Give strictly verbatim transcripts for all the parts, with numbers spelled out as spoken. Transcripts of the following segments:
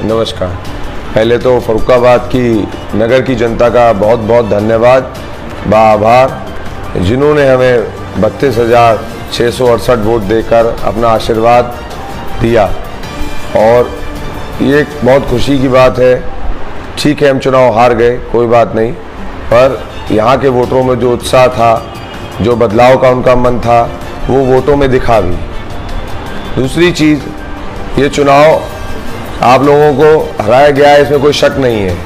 नमस्कार। पहले तो फर्रुखाबाद की नगर की जनता का बहुत बहुत धन्यवाद, आभार, जिन्होंने हमें बत्तीस हज़ार छः सौ अड़सठ वोट देकर अपना आशीर्वाद दिया। और ये एक बहुत खुशी की बात है। ठीक है, हम चुनाव हार गए, कोई बात नहीं, पर यहाँ के वोटरों में जो उत्साह था, जो बदलाव का उनका मन था, वो वोटों में दिखा भी। दूसरी चीज़, ये चुनाव आप लोगों को हराया गया है, इसमें कोई शक नहीं है।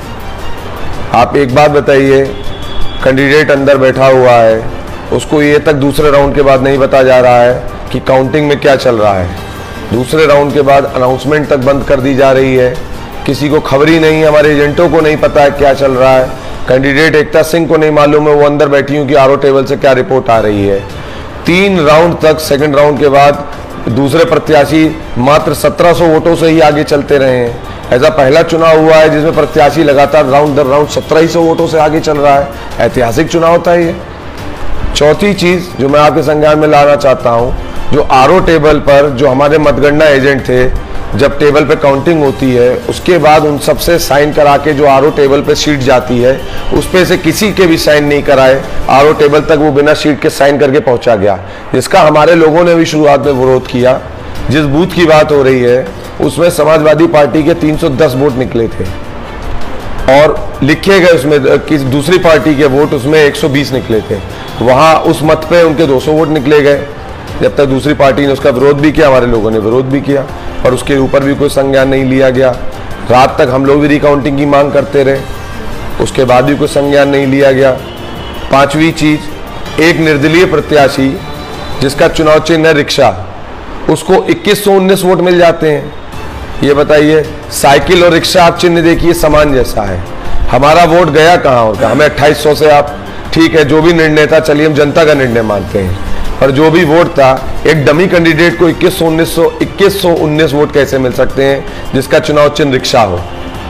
आप एक बात बताइए, कैंडिडेट अंदर बैठा हुआ है, उसको ये तक दूसरे राउंड के बाद नहीं बता जा रहा है कि काउंटिंग में क्या चल रहा है। दूसरे राउंड के बाद अनाउंसमेंट तक बंद कर दी जा रही है, किसी को खबर ही नहीं है, हमारे एजेंटों को नहीं पता है क्या चल रहा है। कैंडिडेट एकता सिंह को नहीं मालूम है वो अंदर बैठी हूँ कि आर ओ टेबल से क्या रिपोर्ट आ रही है। तीन राउंड तक, सेकेंड राउंड के बाद दूसरे प्रत्याशी मात्र सत्रह सौ वोटों से ही आगे चलते रहे हैं। ऐसा पहला चुनाव हुआ है जिसमें प्रत्याशी लगातार राउंड दर राउंड सत्रह सौ वोटों से आगे चल रहा है। ऐतिहासिक चुनाव था ये। चौथी चीज जो मैं आपके संज्ञान में लाना चाहता हूं, जो आर ओ टेबल पर जो हमारे मतगणना एजेंट थे, जब टेबल पे काउंटिंग होती है उसके बाद उन सबसे साइन करा के जो आर ओ टेबल पे शीट जाती है उस पे से किसी के भी साइन नहीं कराए, आर ओ टेबल तक वो बिना शीट के साइन करके पहुंचा गया, जिसका हमारे लोगों ने भी शुरुआत में विरोध किया। जिस बूथ की बात हो रही है उसमें समाजवादी पार्टी के तीन सौ दस वोट निकले थे और लिखे गए उसमें किसी दूसरी पार्टी के वोट उसमें एक सौ बीस निकले थे। वहां उस मत पे उनके दो सौ वोट निकले गए। जब तक दूसरी पार्टी ने उसका विरोध भी किया, हमारे लोगों ने विरोध भी किया, और उसके ऊपर भी कोई संज्ञान नहीं लिया गया। रात तक हम लोग भी रिकाउंटिंग की मांग करते रहे, उसके बाद भी कोई संज्ञान नहीं लिया गया। पांचवी चीज, एक निर्दलीय प्रत्याशी जिसका चुनाव चिन्ह है रिक्शा, उसको इक्कीस सौ उन्नीस वोट मिल जाते हैं। ये बताइए, साइकिल और रिक्शा आप चिन्ह देखिए समान जैसा है, हमारा वोट गया कहाँ और कहाँ। हमें अट्ठाईस सौ से, आप ठीक है जो भी निर्णय था, चलिए हम जनता का निर्णय मानते हैं, और जो भी वोट था, एक डमी कैंडिडेट को इक्कीस सौ उन्नीस सौ इक्कीस सौ उन्नीस वोट कैसे मिल सकते हैं जिसका चुनाव चिन्ह रिक्शा हो।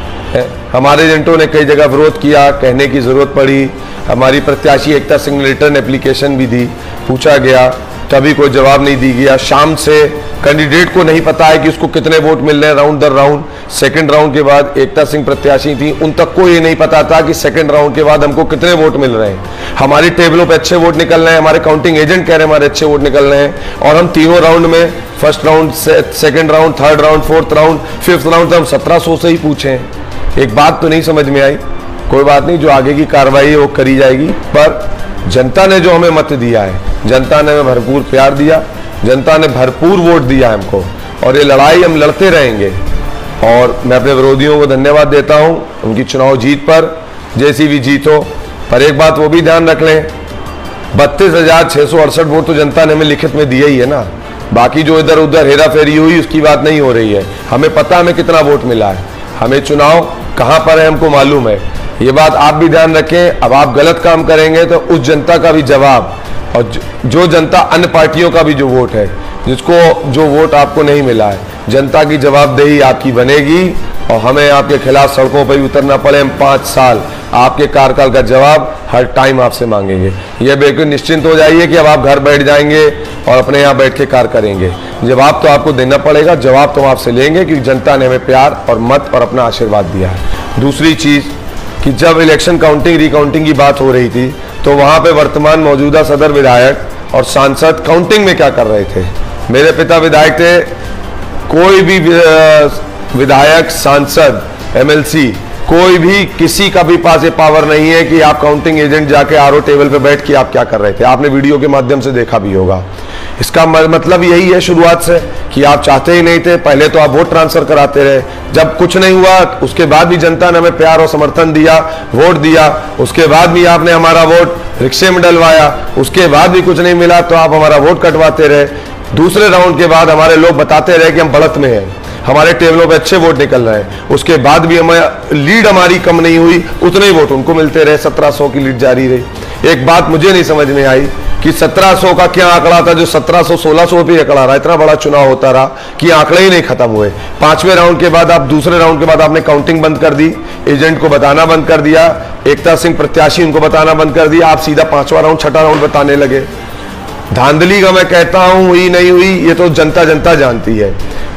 हमारे एजेंटों ने कई जगह विरोध किया, कहने की जरूरत पड़ी। हमारी प्रत्याशी एकता सिंह ने रिटर्न एप्लीकेशन भी दी, पूछा गया, तभी कोई जवाब नहीं दी गया। शाम से कैंडिडेट को नहीं पता है कि उसको कितने वोट मिल रहे हैं राउंड दर राउंड। सेकंड राउंड के बाद एकता सिंह प्रत्याशी थी, उन तक को ये नहीं पता था कि सेकंड राउंड के बाद हमको कितने वोट मिल रहे हैं। हमारी टेबलों पे अच्छे वोट निकल रहे हैं, हमारे काउंटिंग एजेंट कह रहे हैं हमारे अच्छे वोट निकल रहे हैं, और हम तीनों राउंड में, first round, second round, third round, fourth round, fifth round, हम सत्रह सौ से ही पूछे। एक बात तो नहीं समझ में आई, कोई बात नहीं, जो आगे की कार्रवाई है वो करी जाएगी, पर जनता ने जो हमें मत दिया है, जनता ने हमें भरपूर प्यार दिया, जनता ने भरपूर वोट दिया हमको, और ये लड़ाई हम लड़ते रहेंगे। और मैं अपने विरोधियों को धन्यवाद देता हूं उनकी चुनाव जीत पर, जैसी भी जीत हो। पर एक बात वो भी ध्यान रख लें, बत्तीस हजार छः सौ अड़सठ वोट तो जनता ने हमें लिखित में दिए ही है ना। बाकी जो इधर उधर हेरा फेरी हुई उसकी बात नहीं हो रही है। हमें पता हमें कितना वोट मिला है, हमें चुनाव कहाँ पर है हमको मालूम है। ये बात आप भी ध्यान रखें। अब आप गलत काम करेंगे तो उस जनता का भी जवाब, और जो जनता अन्य पार्टियों का भी जो वोट है, जिसको जो वोट आपको नहीं मिला है, जनता की जवाबदेही आपकी बनेगी, और हमें आपके खिलाफ सड़कों पर भी उतरना पड़े, हम पाँच साल आपके कार्यकाल का जवाब हर टाइम आपसे मांगेंगे। यह बिल्कुल निश्चिंत हो जाइए कि अब आप घर बैठ जाएंगे और अपने यहाँ बैठ के कार्य करेंगे। जवाब तो आपको देना पड़ेगा, जवाब तो हम आपसे लेंगे, क्योंकि जनता ने हमें प्यार और मत और अपना आशीर्वाद दिया है। दूसरी चीज़ कि जब इलेक्शन काउंटिंग रिकाउंटिंग की बात हो रही थी तो वहाँ पे वर्तमान मौजूदा सदर विधायक और सांसद काउंटिंग में क्या कर रहे थे। मेरे पिता विधायक थे, कोई भी विधायक, सांसद, एम एल सी, कोई भी किसी का भी पास ये पावर नहीं है कि आप काउंटिंग एजेंट जाके आर ओ टेबल पे बैठ के आप क्या कर रहे थे। आपने वीडियो के माध्यम से देखा भी होगा। इसका मतलब यही है शुरुआत से कि आप चाहते ही नहीं थे। पहले तो आप वोट ट्रांसफर कराते रहे, जब कुछ नहीं हुआ उसके बाद भी जनता ने हमें प्यार और समर्थन दिया, वोट दिया, उसके बाद भी आपने हमारा वोट रिक्शे में डलवाया, उसके बाद भी कुछ नहीं मिला तो आप हमारा वोट कटवाते रहे। दूसरे राउंड के बाद हमारे लोग बताते रहे कि हम बढ़त में हैं, हमारे टेबलों पे अच्छे वोट निकल रहे हैं, उसके बाद भी हमें लीड हमारी कम नहीं हुई, उतने ही वोट उनको मिलते रहे, सत्रह सौ की लीड जारी रही। एक बात मुझे नहीं समझ में आई कि सत्रह सौ का क्या आंकड़ा था जो सत्रह सौ सोलह सौ पे आंकड़ा रहा। इतना बड़ा चुनाव होता रहा कि आंकड़े ही नहीं खत्म हुए। पांचवें राउंड के बाद आप, दूसरे राउंड के बाद आपने काउंटिंग बंद कर दी, एजेंट को बताना बंद कर दिया, एकता सिंह प्रत्याशी उनको बताना बंद कर दिया, आप सीधा पांचवा राउंड छठा राउंड बताने लगे। धांधली का मैं कहता हूं हुई नहीं हुई ये तो जनता जनता जानती है।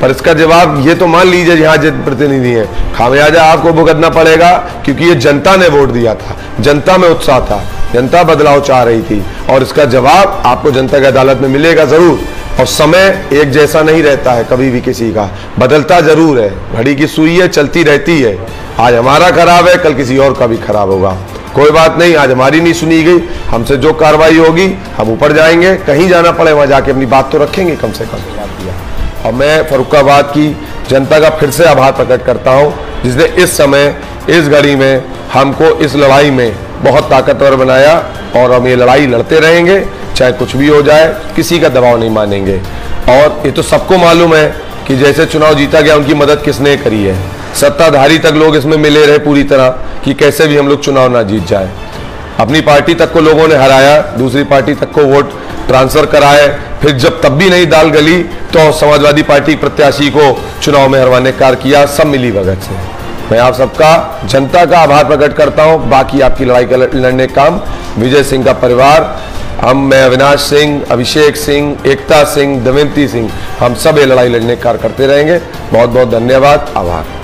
पर इसका जवाब ये तो मान लीजिए यहाँ जनप्रतिनिधि हैं, खामियाजा आपको भुगतना पड़ेगा, क्योंकि ये जनता ने वोट दिया था, जनता में उत्साह था, जनता बदलाव चाह रही थी, और इसका जवाब आपको जनता की अदालत में मिलेगा जरूर। और समय एक जैसा नहीं रहता है कभी भी किसी का, बदलता जरूर है, घड़ी की सुई है, चलती रहती है। आज हमारा खराब है, कल किसी और का भी खराब होगा। कोई बात नहीं, आज हमारी नहीं सुनी गई, हमसे जो कार्रवाई होगी हम ऊपर जाएंगे, कहीं जाना पड़े वहां जाके अपनी बात तो रखेंगे कम से कम। और मैं फर्रुखाबाद की जनता का फिर से आभार प्रकट करता हूं, जिसने इस समय इस घड़ी में हमको इस लड़ाई में बहुत ताकतवर बनाया, और हम ये लड़ाई लड़ते रहेंगे, चाहे कुछ भी हो जाए, किसी का दबाव नहीं मानेंगे। और ये तो सबको मालूम है कि जैसे चुनाव जीता गया, उनकी मदद किसने करी है, सत्ताधारी तक लोग इसमें मिले रहे पूरी तरह कि कैसे भी हम लोग चुनाव ना जीत जाए। अपनी पार्टी तक को लोगों ने हराया, दूसरी पार्टी तक को वोट ट्रांसफर कराए, फिर जब तब भी नहीं दाल गली तो समाजवादी पार्टी प्रत्याशी को चुनाव में हरवाने का कार्य किया, सब मिली भगत से। मैं आप सबका, जनता का आभार प्रकट करता हूं। बाकी आपकी लड़ाई का लड़ने का काम विजय सिंह का परिवार, हम, मैं अविनाश सिंह, अभिषेक सिंह, एकता सिंह, दमयंती सिंह, हम सब ये लड़ाई लड़ने का कार्य करते रहेंगे। बहुत बहुत धन्यवाद, आभार।